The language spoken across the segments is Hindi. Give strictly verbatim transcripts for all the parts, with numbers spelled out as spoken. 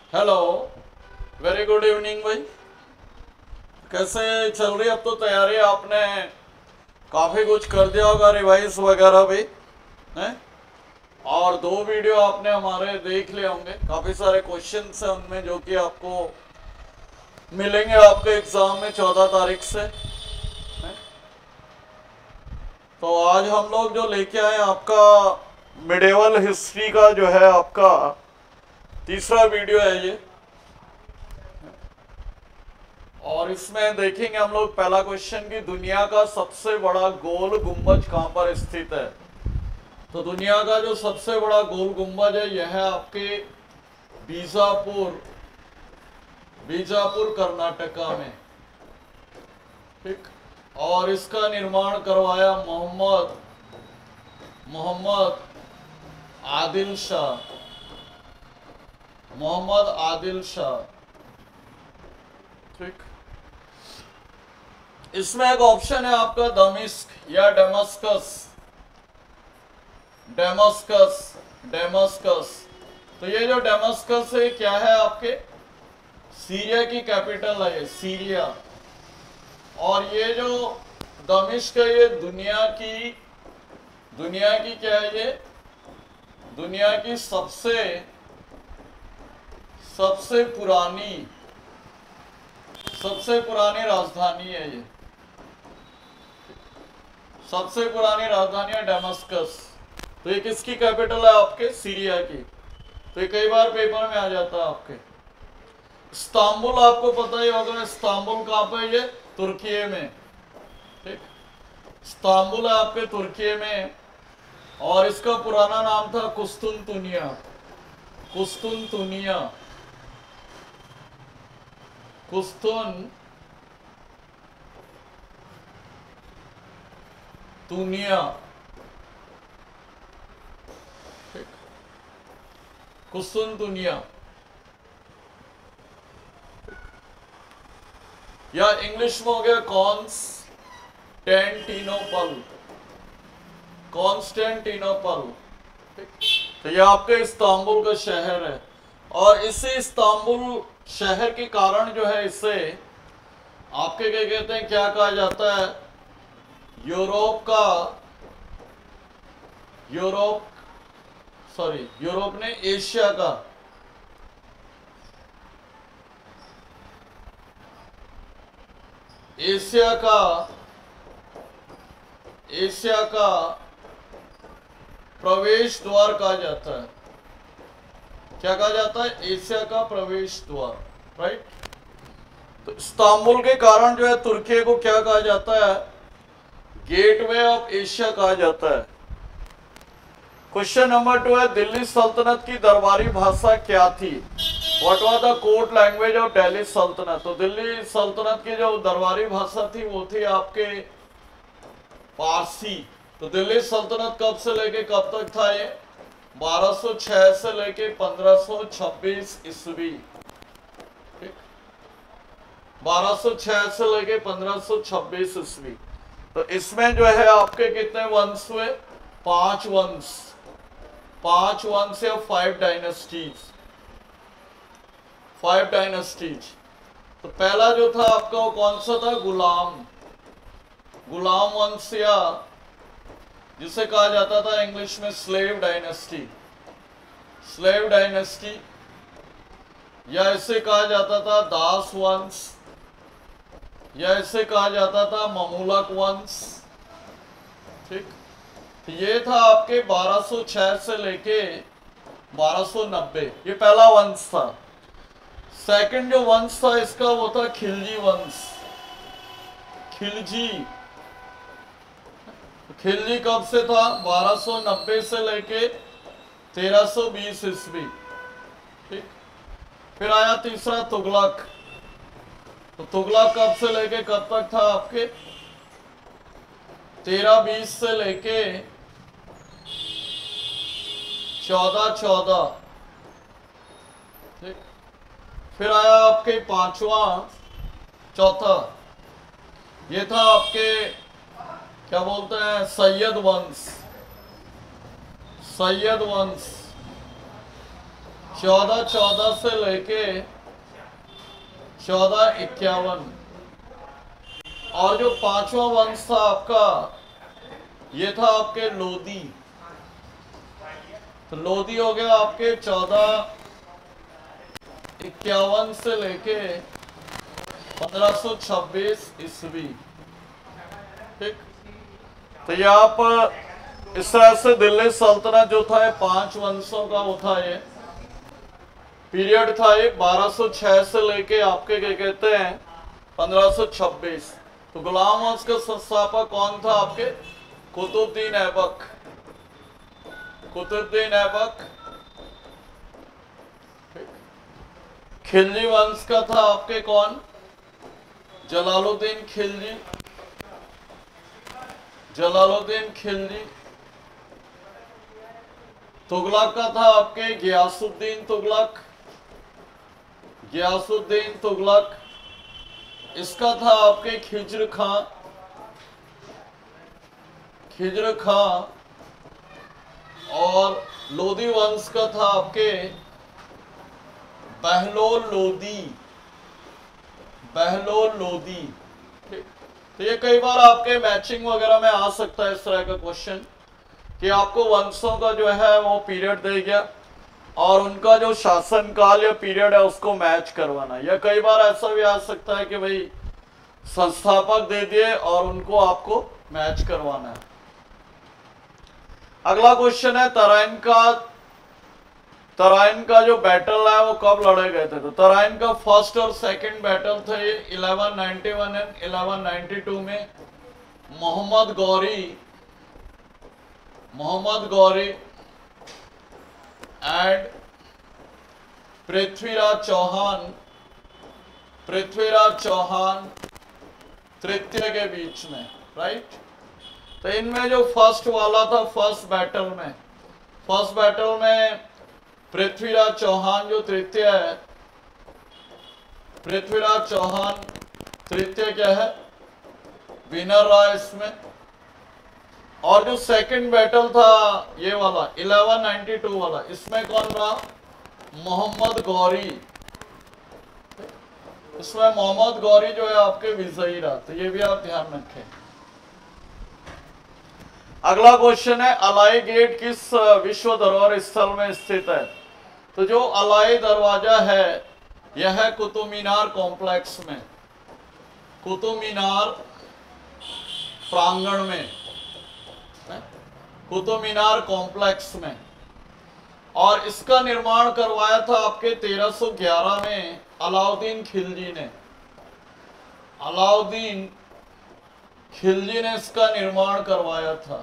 हेलो, वेरी गुड इवनिंग भाई। कैसे चल रही है अब तो तैयारी? आपने काफ़ी कुछ कर दिया होगा, रिवाइज वगैरह भी हैं? और दो वीडियो आपने हमारे देख लिए होंगे, काफ़ी सारे क्वेश्चंस हैं उनमें जो कि आपको मिलेंगे आपके एग्ज़ाम में चौदह तारीख से हैं? तो आज हम लोग जो लेके आए आपका मिडेवल हिस्ट्री का जो है आपका तीसरा वीडियो है ये। और इसमें देखेंगे हम लोग पहला क्वेश्चन कि दुनिया का सबसे बड़ा गोल गुंबज कहां पर स्थित है। तो दुनिया का जो सबसे बड़ा गोल गुंबज है यह है आपके बीजापुर बीजापुर कर्नाटका में, ठीक। और इसका निर्माण करवाया मोहम्मद मोहम्मद आदिल शाह मोहम्मद आदिल शाह, ठीक। इसमें एक ऑप्शन है आपका दमिश्क या डेमस्कस डेमस्कस डेमस्कस। तो ये जो डेमस्कस है क्या है? आपके सीरिया की कैपिटल है, ये सीरिया। और ये जो दमिश्क है ये दुनिया की दुनिया की क्या है? ये दुनिया की सबसे सबसे पुरानी सबसे पुरानी राजधानी है। ये सबसे पुरानी राजधानी है डेमस्कस। तो ये किसकी कैपिटल है? आपके सीरिया की। तो ये कई बार पेपर में आ जाता है आपके। इस्तांबुल आपको पता ही होगा, इस्तांबुल कहाँ पे? ये तुर्की में, ठीक। इस्तांबुल है आपके तुर्की में। और इसका पुराना नाम था कुस्तुनतुनिया कुस्तुनतुनिया कुस्तुन तुनिया, ठीक। कुस्तुनतुनिया या इंग्लिश में हो गया कॉन्स्टेंटिनोपल कॉन्स्टेंटिनोपल, ठीक। तो ये आपके इस्तांबुल का शहर है। और इसी इस्तांबुल शहर के कारण जो है इसे आपके क्या कहते हैं, क्या कहा जाता है? यूरोप का यूरोप सॉरी यूरोप ने एशिया का एशिया का एशिया का प्रवेश द्वार कहा जाता है। क्या कहा जाता है? एशिया का प्रवेश द्वार, राइट। तो इस्तांबुल के कारण जो है तुर्की को क्या कहा जाता है? गेटवे ऑफ एशिया कहा जाता है। क्वेश्चन नंबर टू है दिल्ली सल्तनत की दरबारी भाषा क्या थी? What was the court language of Delhi Sultanate? तो दिल्ली सल्तनत की जो दरबारी भाषा थी वो थी आपके पारसी। तो दिल्ली सल्तनत कब से लेके कब तक था? ये बारह सौ छह से लेके पंद्रह सौ छब्बीस ईस्वी, ठीक। बारह सौ छह से लेके पंद्रह सौ छब्बीस ईस्वी। तो इसमें जो है आपके कितने वंश हुए? पांच वंश पांच वंश या फाइव डायनेस्टीज फाइव डायनेस्टीज। तो पहला जो था आपका वो कौन सा था? गुलाम गुलाम वंश, या जिसे कहा जाता था इंग्लिश में स्लेव डायनेस्टी स्लेव डायनेस्टी, या इसे कहा जाता था दास वंश, या इसे कहा जाता था ममूलक वंश, ठीक। तो ये था आपके बारह सौ छह से लेके बारह सौ नब्बे, ये पहला वंश था। सेकंड जो वंश था इसका वो था खिलजी वंश खिलजी खिलजी कब से था? बारह सौ नब्बे से लेके तेरह सौ बीस ईस्वी, ठीक। फिर आया तीसरा तुगलक। तो तुगलक कब से लेके कब तक था? आपके तेरह बीस से लेके चौदह चौदह, ठीक। फिर आया आपके पांचवा चौथा, ये था आपके क्या बोलते हैं? सैयद वंश सैयद वंश चौदह चौदह से लेके चौदह इक्यावन। और जो पांचवा वंश था आपका, ये था आपके लोदी। तो लोदी हो गया आपके चौदह इक्यावन से लेके पंद्रह सौ छब्बीस ईस्वी। ठीक, तो ये आप इस तरह से दिल्ली सल्तनत जो था ये पांच वंशों का वो था, ये पीरियड था ये बारह सौ छह से लेके आपके क्या कहते हैं पंद्रह सौ छब्बीस। तो गुलाम वंश का संस्थापक कौन था आपके? कुतुबुद्दीन ऐबक। कुतुबुद्दीन ऐबक। खिलजी वंश का था आपके कौन? जलालुद्दीन खिलजी। जलालुद्दीन खिलजी। तुगलक का था आपके गियासुद्दीन तुगलक। गियासुद्दीन तुगलक। इसका था आपके खिज्र खां। खिज्र खां। और लोदी वंश का था आपके बहलोल लोदी। बहलोल लोदी। ठीक, तो ये कई बार आपके मैचिंग वगैरह में आ सकता है इस तरह का क्वेश्चन कि आपको वंशों का जो है वो पीरियड दे गया और उनका जो शासन काल या पीरियड है उसको मैच करवाना। या कई बार ऐसा भी आ सकता है कि भाई संस्थापक दे दिए और उनको आपको मैच करवाना है। अगला क्वेश्चन है तराइन का तराइन का जो बैटल है वो कब लड़े गए थे? तो तराइन का फर्स्ट और सेकंड बैटल थे ये eleven ninety one and eleven ninety two में। मोहम्मद गौरी मोहम्मद गौरी एंड पृथ्वीराज चौहान पृथ्वीराज चौहान तृतीय के बीच में, राइट। तो इनमें जो फर्स्ट वाला था, फर्स्ट बैटल में फर्स्ट बैटल में पृथ्वीराज चौहान जो तृतीय है, पृथ्वीराज चौहान तृतीय क्या है? विनर रहा इसमें। और जो सेकंड बैटल था ये वाला इलेवन नाइंटी टू वाला, इसमें कौन रहा? मोहम्मद गौरी। इसमें मोहम्मद गौरी जो है आपके विजयी रहा। तो ये भी आप ध्यान रखें। अगला क्वेश्चन है अलाई गेट किस विश्व धरोहर स्थल में स्थित है? तो जो अलाई दरवाजा है यह है कुतुब मीनार कॉम्प्लेक्स में, कुतुब मीनार प्रांगण में, कुतुब मीनार कॉम्प्लेक्स में। और इसका निर्माण करवाया था आपके तेरह सौ ग्यारह में अलाउद्दीन खिलजी ने। अलाउद्दीन खिलजी ने इसका निर्माण करवाया था।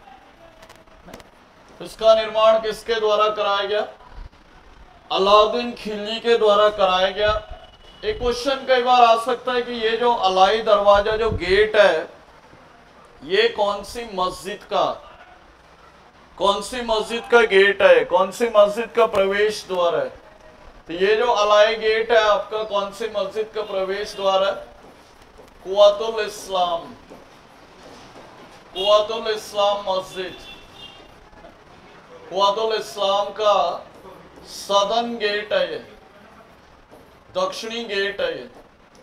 इसका निर्माण किसके द्वारा कराया गया? अलाउद्दीन खिलजी के द्वारा कराया गया। एक क्वेश्चन कई बार आ सकता है कि ये जो अलाई दरवाजा जो गेट है ये कौन सी मस्जिद का कौन सी मस्जिद का गेट है, कौन सी मस्जिद का प्रवेश द्वार है? तो ये जो अलाई गेट है आपका कौन सी मस्जिद का प्रवेश द्वार है? कुव्वतुल इस्लाम कुव्वतुल इस्लाम मस्जिद। कुव्वतुल इस्लाम का सदर्न गेट है ये, दक्षिणी गेट है ये।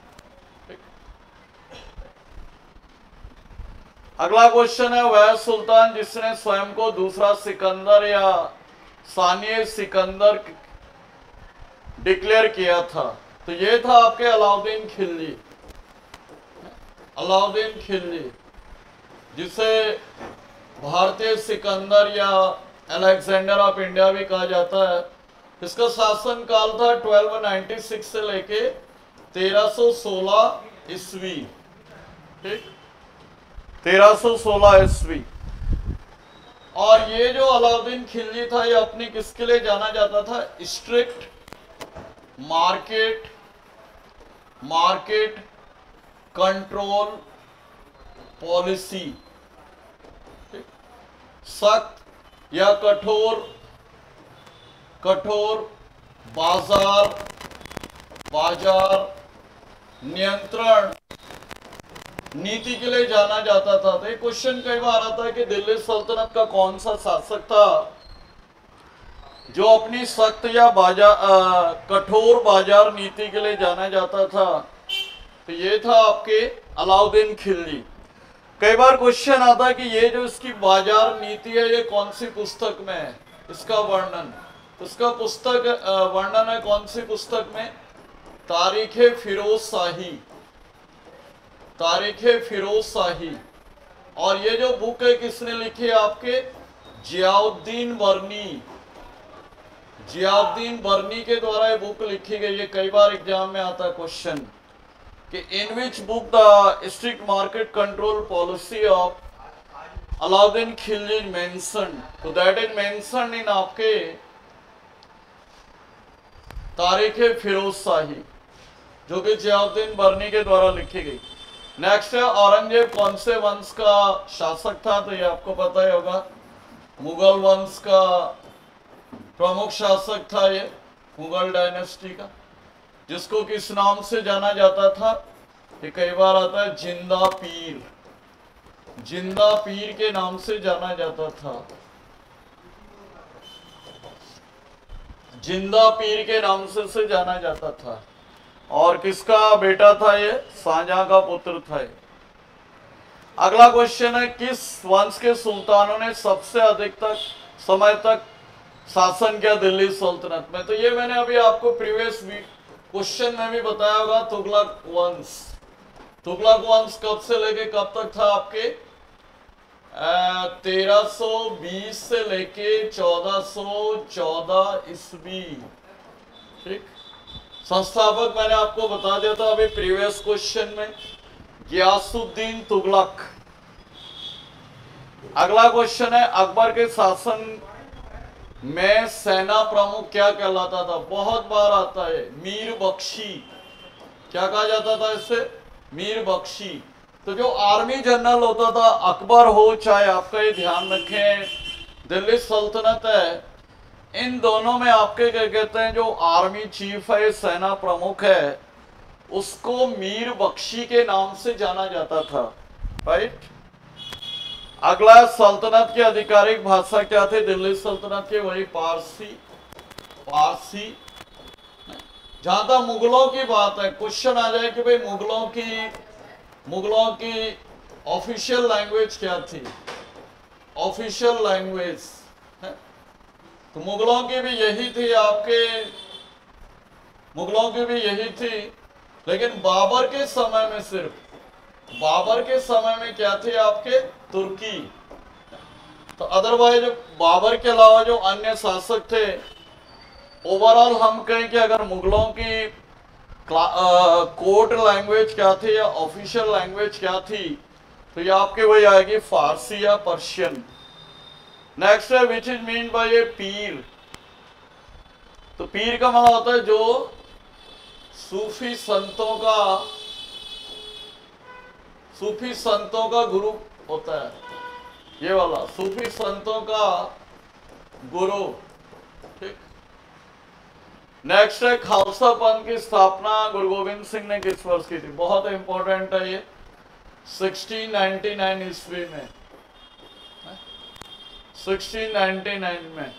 अगला क्वेश्चन है वह सुल्तान जिसने स्वयं को दूसरा सिकंदर या सानिए सिकंदर डिक्लेयर किया था? तो ये था आपके अलाउद्दीन खिलजी। अलाउद्दीन खिलजी जिसे भारतीय सिकंदर या अलेक्जेंडर ऑफ इंडिया भी कहा जाता है। इसका शासन काल था बारह सौ छियानवे से लेके तेरह सौ सोलह ईस्वी। ठीक, तेरह सौ सोलह ईस्वी। और ये जो अलाउद्दीन खिलजी था ये अपनी किसके लिए जाना जाता था? Strict market market control policy. सख्त या कठोर कठोर बाजार बाजार नियंत्रण नीति के लिए जाना जाता था। तो ये क्वेश्चन कई बार आता है कि दिल्ली सल्तनत का कौन सा शासक था जो अपनी सख्त या बाजार कठोर बाजार नीति के लिए जाना जाता था, तो ये था आपके अलाउद्दीन खिलजी। कई बार क्वेश्चन आता है कि ये जो इसकी बाजार नीति है ये कौन सी पुस्तक में है, इसका वर्णन। इसका पुस्तक वर्णन है कौन सी पुस्तक में? तारीखे फिरोज शाही, तारीखे फिरोज शाही। और ये जो बुक है किसने लिखी है? आपके जियाउद्दीन बर्नी, जियाउद्दीन बर्नी के द्वारा ये बुक लिखी गई है। कई बार एग्जाम में आता है क्वेश्चन कि in which book the strict market control policy of Alauddin Khilji mention, तो दैट इज मेंशन इन आपके तारीखे फिरोज शाही, जो कि जियाउद्दीन बर्नी के द्वारा लिखी गई। नेक्स्ट है औरंगजेब कौन से वंश का शासक था? तो ये आपको पता ही होगा, मुगल वंश का प्रमुख शासक था ये, मुगल डायनेस्टी का, जिसको किस नाम से जाना जाता था? ये कई बार आता है जिंदा पीर, जिंदा पीर के नाम से जाना जाता था, जिंदा पीर के नाम से से जाना जाता था। और किसका बेटा था ये? शाहजहां का पुत्र था ये। अगला क्वेश्चन है किस वंश के सुल्तानों ने सबसे अधिक तक समय तक शासन किया दिल्ली सल्तनत में? तो ये मैंने अभी आपको प्रीवियस क्वेश्चन में भी बताया होगा, तुगलक वंश। तुगलक वंश कब से लेके कब तक था? आपके तेरह सौ बीस से लेके चौदह सौ चौदह ईस्वी। ठीक, संस्थापक मैंने आपको बता दिया था अभी प्रीवियस क्वेश्चन में, गियासुद्दीन तुगलक। अगला क्वेश्चन है अकबर के शासन में सेना प्रमुख क्या कहलाता था? बहुत बार आता है मीर बख्शी। क्या कहा जाता था इससे? मीर बख्शी। तो जो आर्मी जनरल होता था, अकबर हो चाहे आपका ये ध्यान रखें दिल्ली सल्तनत है, इन दोनों में आपके क्या कहते हैं, जो आर्मी चीफ है, सेना प्रमुख है, उसको मीर बख्शी के नाम से जाना जाता था। राइट। अगला सल्तनत की आधिकारिक भाषा क्या थी दिल्ली सल्तनत के? वही पारसी, पारसी। जहां तक मुगलों की बात है, क्वेश्चन आ जाए कि भाई मुगलों की मुगलों की ऑफिशियल लैंग्वेज क्या थी? ऑफिशियल लैंग्वेज तो मुगलों की भी यही थी, आपके मुगलों की भी यही थी, लेकिन बाबर के समय में सिर्फ बाबर के समय में क्या थी? आपके तुर्की। तो अदरवाइज बाबर के अलावा जो अन्य शासक थे, ओवरऑल हम कहें कि अगर मुगलों की कोर्ट लैंग्वेज क्या थी या ऑफिशियल लैंग्वेज क्या थी, तो ये आपके वही आएगी फारसी या पर्शियन। नेक्स्ट है which is mean by a pir. तो पीर का मतलब होता है जो सूफी संतों का सूफी संतों का गुरु होता है, ये वाला सूफी संतों का गुरु। ठीक। नेक्स्ट है खालसा पंथ की स्थापना गुरु गोविंद सिंह ने किस वर्ष की थी? बहुत इंपॉर्टेंट है ये, सोलह सौ निन्यानवे ईस्वी में, सोलह सौ निन्यानवे में।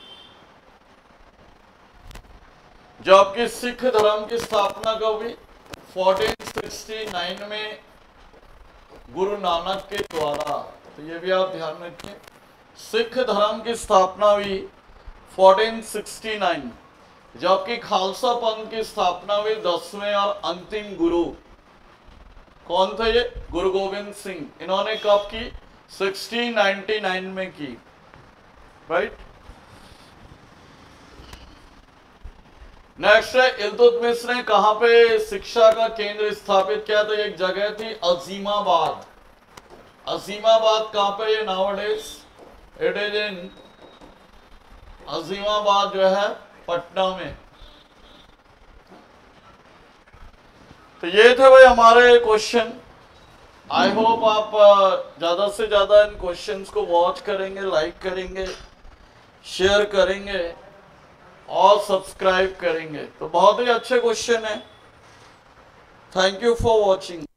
जो आपकी सिख धर्म की स्थापना कब हुई? चौदह सौ उनहत्तर में गुरु नानक के द्वारा। तो ये भी आप ध्यान रखिए, सिख धर्म की स्थापना हुई चौदह सौ उनहत्तर, जबकि खालसा पंथ की स्थापना हुई दसवें और अंतिम गुरु कौन थे? ये गुरु गोविंद सिंह। इन्होंने कब की? सोलह सौ निन्यानवे में की। राइट। नेक्स्ट है इल्तुतमिश ने कहां पे शिक्षा का केंद्र स्थापित किया? तो एक जगह थी अजीमाबाद। अजीमाबाद कहां पे? ये nowadays it is in Azimabad जो है पटना में। तो ये थे भाई हमारे क्वेश्चन। आई होप आप ज्यादा से ज्यादा इन क्वेश्चंस को वॉच करेंगे, लाइक करेंगे, शेयर करेंगे और सब्सक्राइब करेंगे। तो बहुत ही अच्छे क्वेश्चन है। Thank you for watching.